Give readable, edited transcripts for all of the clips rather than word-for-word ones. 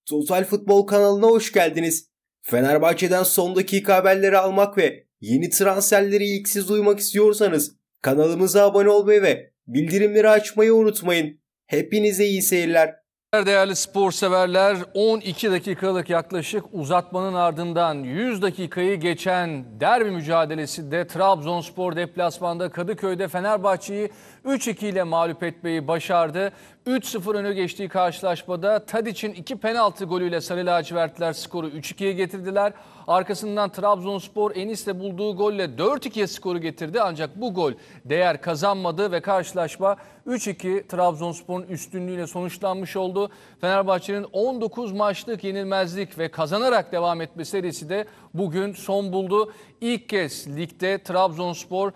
Total Futbol kanalına hoş geldiniz. Fenerbahçe'den son dakika haberleri almak ve yeni transferleri ilk siz duymak istiyorsanız kanalımıza abone olmayı ve bildirimleri açmayı unutmayın. Hepinize iyi seyirler. Değerli spor severler, 12 dakikalık yaklaşık uzatmanın ardından 100 dakikayı geçen derbi mücadelesinde Trabzonspor deplasmanda Kadıköy'de Fenerbahçe'yi 3-2 ile mağlup etmeyi başardı. 3-0 öne geçtiği karşılaşmada Tadić'in 2 penaltı golüyle Sarı Lacivertliler skoru 3-2'ye getirdiler. Arkasından Trabzonspor Enis'le bulduğu golle 4-2'ye skoru getirdi. Ancak bu gol değer kazanmadı ve karşılaşma 3-2 Trabzonspor'un üstünlüğüyle sonuçlanmış oldu. Fenerbahçe'nin 19 maçlık yenilmezlik ve kazanarak devam etme serisi de bugün son buldu. İlk kez ligde Trabzonspor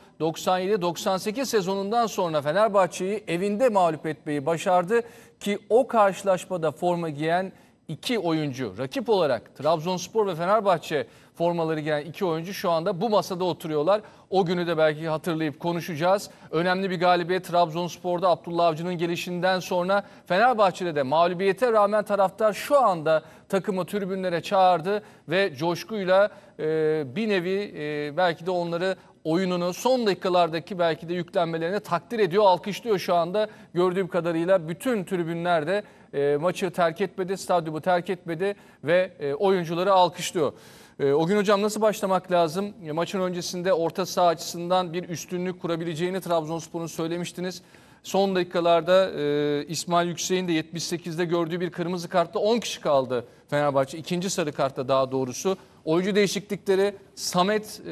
97-98 sezonundan sonra Fenerbahçe'yi evinde mağlup etmeyi başardı ki o karşılaşmada forma giyen İki oyuncu rakip olarak Trabzonspor ve Fenerbahçe formaları giyen iki oyuncu şu anda bu masada oturuyorlar. O günü de belki hatırlayıp konuşacağız. Önemli bir galibiyet Trabzonspor'da Abdullah Avcı'nın gelişinden sonra Fenerbahçe'de de mağlubiyete rağmen taraftar şu anda takımı tribünlere çağırdı ve coşkuyla bir nevi belki de onları oyununu son dakikalardaki belki de yüklenmelerini takdir ediyor, alkışlıyor şu anda. Gördüğüm kadarıyla bütün tribünler de maçı terk etmedi, stadyumu terk etmedi ve oyuncuları alkışlıyor. O gün hocam nasıl başlamak lazım? Maçın öncesinde orta saha açısından bir üstünlük kurabileceğini Trabzonspor'un söylemiştiniz. Son dakikalarda İsmail Yüksek'in de 78'de gördüğü bir kırmızı kartla 10 kişi kaldı Fenerbahçe. İkinci sarı kartta daha doğrusu. Oyuncu değişiklikleri, Samet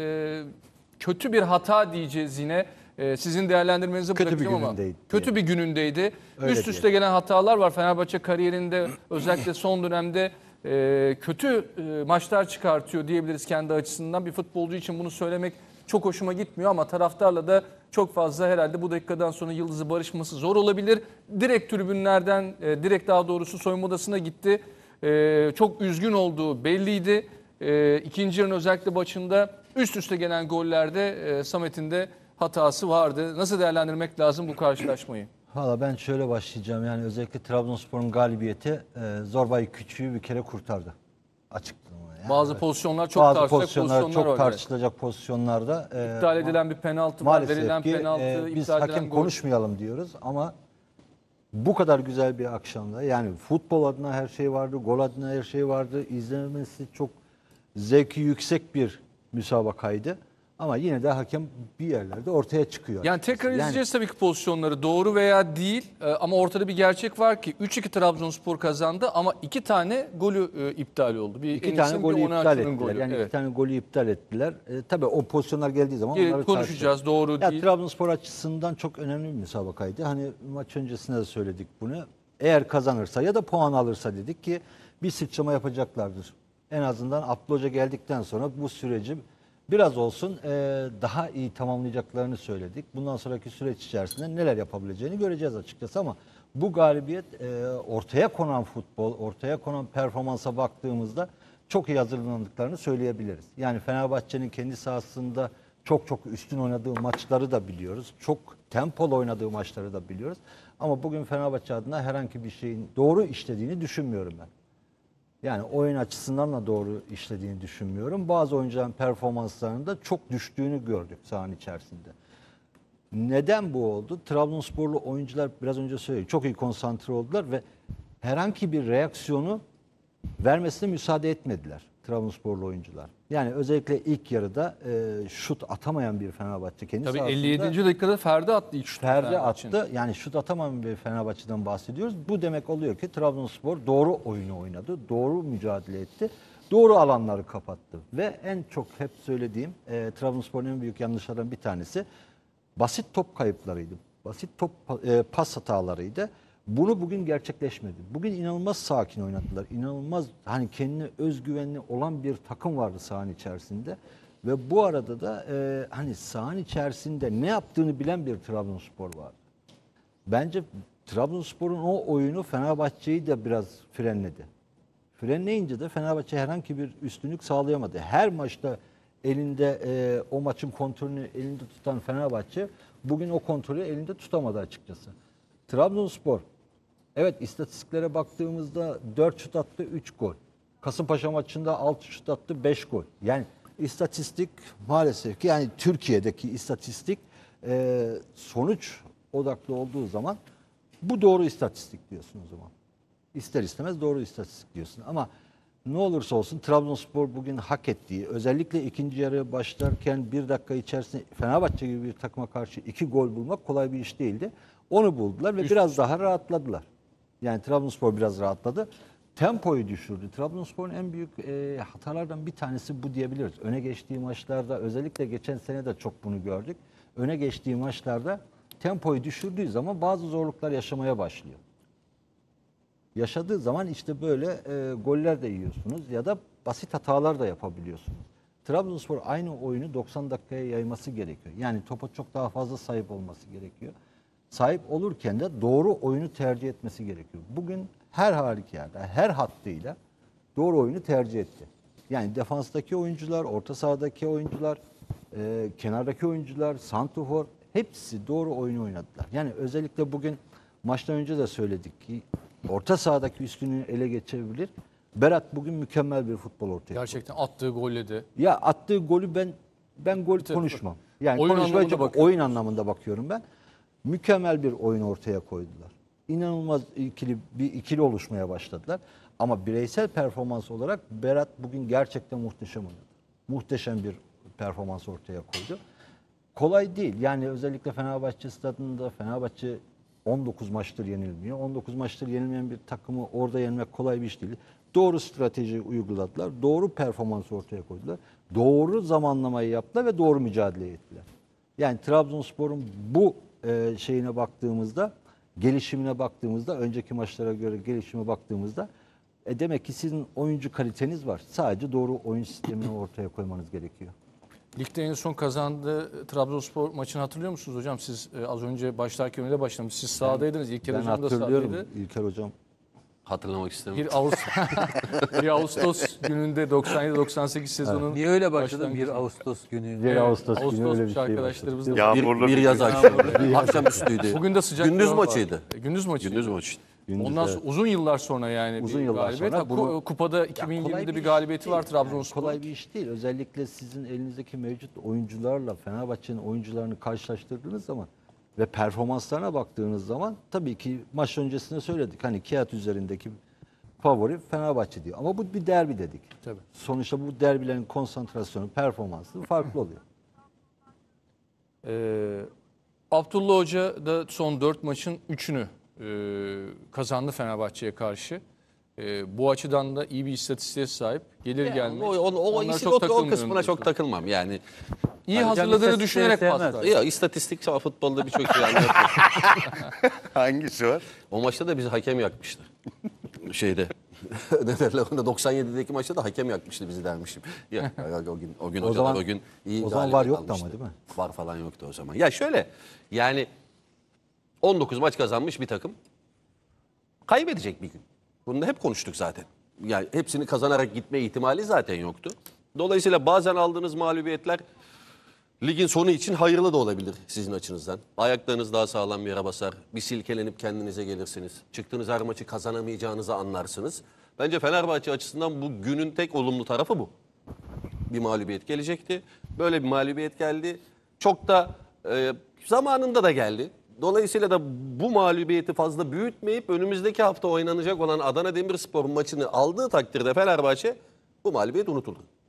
kötü bir hata diyeceğiz yine. Sizin değerlendirmenizi bırakayım ama kötü bir günündeydi. Öyle üst üste gelen hatalar var. Fenerbahçe kariyerinde özellikle son dönemde kötü maçlar çıkartıyor diyebiliriz kendi açısından. Bir futbolcu için bunu söylemek çok hoşuma gitmiyor ama taraftarla da çok fazla herhalde bu dakikadan sonra yıldızı barışması zor olabilir. Direkt tribünlerden, direkt daha doğrusu soyunma odasına gitti. Çok üzgün olduğu belliydi. İkinci yarının özellikle başında üst üste gelen gollerde Samet'in de hatası vardı. Nasıl değerlendirmek lazım bu karşılaşmayı? Valla ben şöyle başlayacağım. Yani özellikle Trabzonspor'un galibiyeti Zorbay Küçük'ü bir kere kurtardı. Açıkçası. Yani bazı pozisyonlar çok tartışılacak pozisyonlarda. İptal edilen bir penaltı var. Verilen penaltı, biz hakem konuşmayalım diyoruz ama bu kadar güzel bir akşamda yani futbol adına her şey vardı, gol adına her şey vardı. İzlemesi çok zevki yüksek bir müsabakaydı. Ama yine de hakem bir yerlerde ortaya çıkıyor. Yani tekrar izleyeceğiz tabii ki pozisyonları doğru veya değil ama ortada bir gerçek var ki 3-2 Trabzonspor kazandı ama 2 tane golü iptal oldu. İki tane golü iptal ettiler. Yani evet. 2 tane golü iptal ettiler. Tabii o pozisyonlar geldiği zaman onları konuşacağız. Doğru değil. Trabzonspor açısından çok önemli bir müsabakaydı. Hani maç öncesinde de söyledik bunu. Eğer kazanırsa ya da puan alırsa dedik ki bir sıçrama yapacaklardır. En azından Abdullah Hoca geldikten sonra bu süreci biraz olsun daha iyi tamamlayacaklarını söyledik. Bundan sonraki süreç içerisinde neler yapabileceğini göreceğiz açıkçası ama bu galibiyet ortaya konan futbol, ortaya konan performansa baktığımızda çok iyi hazırlandıklarını söyleyebiliriz. Yani Fenerbahçe'nin kendi sahasında çok üstün oynadığı maçları da biliyoruz. Çok tempolu oynadığı maçları da biliyoruz. Ama bugün Fenerbahçe adına herhangi bir şeyin doğru işlediğini düşünmüyorum ben. Yani oyun açısından da doğru işlediğini düşünmüyorum. Bazı oyuncuların performanslarında çok düştüğünü gördük sahanın içerisinde. Neden bu oldu? Trabzonsporlu oyuncular biraz önce söyledim. Çok iyi konsantre oldular ve herhangi bir reaksiyonu vermesine müsaade etmediler Trabzonsporlu oyuncular. Yani özellikle ilk yarıda şut atamayan bir Fenerbahçe kendi tabii sahasında. 57. dakikada Ferdi attı ilk şutu. Ferdi attı. Yani şut atamayan bir Fenerbahçe'den bahsediyoruz. Bu demek oluyor ki Trabzonspor doğru oyunu oynadı. Doğru mücadele etti. Doğru alanları kapattı. Ve en çok hep söylediğim Trabzonspor'un en büyük yanlışlarından bir tanesi basit top kayıplarıydı. Basit top pas hatalarıydı. Bunu bugün gerçekleşmedi. Bugün inanılmaz sakin oynadılar. İnanılmaz hani kendine özgüvenli olan bir takım vardı sahanın içerisinde. Ve bu arada da hani sahanın içerisinde ne yaptığını bilen bir Trabzonspor vardı. Bence Trabzonspor'un o oyunu Fenerbahçe'yi de biraz frenledi. Frenleyince de Fenerbahçe herhangi bir üstünlük sağlayamadı. Her maçta elinde o maçın kontrolünü elinde tutan Fenerbahçe bugün o kontrolü elinde tutamadı açıkçası. Trabzonspor Evet, istatistiklere baktığımızda 4 şut attı, 3 gol. Kasımpaşa maçında 6 şut attı, 5 gol. Yani istatistik maalesef ki, yani Türkiye'deki istatistik sonuç odaklı olduğu zaman bu doğru istatistik diyorsun o zaman. İster istemez doğru istatistik diyorsun. Ama ne olursa olsun Trabzonspor bugün hak ettiği, özellikle ikinci yarıya başlarken 1 dakika içerisinde Fenerbahçe gibi bir takıma karşı 2 gol bulmak kolay bir iş değildi. Onu buldular ve biraz daha rahatladılar. Yani Trabzonspor biraz rahatladı. Tempoyu düşürdü. Trabzonspor'un en büyük hatalardan bir tanesi bu diyebiliriz. Öne geçtiği maçlarda, özellikle geçen sene de çok bunu gördük. Öne geçtiği maçlarda tempoyu düşürdüğü zaman bazı zorluklar yaşamaya başlıyor. Yaşadığı zaman işte böyle goller de yiyorsunuz ya da basit hatalar da yapabiliyorsunuz. Trabzonspor aynı oyunu 90 dakikaya yayması gerekiyor. Yani topa çok daha fazla sahip olması gerekiyor. Sahip olurken de doğru oyunu tercih etmesi gerekiyor. Bugün her halükarda, her hattıyla doğru oyunu tercih etti. Yani defanstaki oyuncular, orta sahadaki oyuncular, kenardaki oyuncular, santrafor hepsi doğru oyunu oynadılar. Yani özellikle bugün maçtan önce de söyledik ki orta sahadaki üstünlüğü ele geçirebilir. Berat bugün mükemmel bir futbol ortaya koydu. Gerçekten attığı golle de. Ya attığı golü ben gol konuşmam. Yani Oyun konuşmayacak, anlamında bakıyorum. oyun anlamında bakıyorum ben. Mükemmel bir oyun ortaya koydular. İnanılmaz bir ikili oluşmaya başladılar. Ama bireysel performans olarak Berat bugün gerçekten muhteşem oynadı. Muhteşem bir performans ortaya koydu. Kolay değil. Yani özellikle Fenerbahçe stadında Fenerbahçe 19 maçtır yenilmiyor. 19 maçtır yenilmeyen bir takımı orada yenmek kolay bir iş değil. Doğru strateji uyguladılar. Doğru performans ortaya koydular. Doğru zamanlamayı yaptılar ve doğru mücadele ettiler. Yani Trabzonspor'un bu şeyine baktığımızda, gelişimine baktığımızda, önceki maçlara göre gelişime baktığımızda demek ki sizin oyuncu kaliteniz var. Sadece doğru oyun sistemini ortaya koymanız gerekiyor. Ligde en son kazandığı Trabzonspor maçını hatırlıyor musunuz hocam? Siz az önce başlarken öyle başlamış. Siz sahadaydınız. İlker Ben hocam da hatırlıyorum sahadaydı. İlker hocam. Hatırlamak istemiyorum. Bir Ağustos gününde 97-98 sezonun Niye öyle başladı? başlangıcı. 1 Ağustos günü. 1 Ağustos günü Ağustos öyle bir şey arkadaşlarımız da başladı. Bir, Yağmurlu bir bir yaz gün. akşamı. Akşamüstüydü. Bugün de sıcak Gündüz bir hava var. maçıydı. Gündüz maçıydı. Gündüz maçı. Ondan sonra uzun yıllar sonra yani Uzun bir yıllar galibiyet. sonra bunu- Kupada kolay 2020'de bir iş galibiyeti değil. var Trabzonspor. Kolay bir iş değil. Özellikle sizin elinizdeki mevcut oyuncularla Fenerbahçe'nin oyuncularını karşılaştırdığınız zaman ve performanslarına baktığınız zaman tabii ki maç öncesinde söyledik. Hani kağıt üzerindeki favori Fenerbahçe diyor. Ama bu bir derbi dedik. Tabii. Sonuçta bu derbilerin konsantrasyonu, performansı farklı oluyor. Abdullah Hoca da son 4 maçın 3'ünü kazandı Fenerbahçe'ye karşı. Bu açıdan da iyi bir istatistiğe sahip. Gelir gelmez. Onlara çok O takılmıyorum kısmına çok diyorsun. takılmam yani. İyi Hocam hazırladığını istatistikleri düşünerek sevmez. paslar. Ya istatistik futbolda birçok şey anlatıyor. Hangisi var? O maçta da bizi hakem yakmıştı. Şeyde. Ne derler ona, 97'deki maçta da hakem yakmıştı bizi dermişim. Ya o gün O hocalar zaman- o gün iyi o zaman galibiyet var yoktu almıştı. ama değil mi? Var falan yoktu o zaman. Ya şöyle yani 19 maç kazanmış bir takım kaybedecek bir gün. Bunu da hep konuştuk zaten. Yani hepsini kazanarak gitme ihtimali zaten yoktu. Dolayısıyla bazen aldığınız mağlubiyetler ligin sonu için hayırlı da olabilir sizin açınızdan. Ayaklarınız daha sağlam bir yere basar. Bir silkelenip kendinize gelirsiniz. Çıktığınız her maçı kazanamayacağınızı anlarsınız. Bence Fenerbahçe açısından bu günün tek olumlu tarafı bu. Bir mağlubiyet gelecekti. Böyle bir mağlubiyet geldi. Çok da zamanında da geldi. Dolayısıyla da bu mağlubiyeti fazla büyütmeyip önümüzdeki hafta oynanacak olan Adana Demirspor maçını aldığı takdirde Fenerbahçe bu mağlubiyet unutuldu.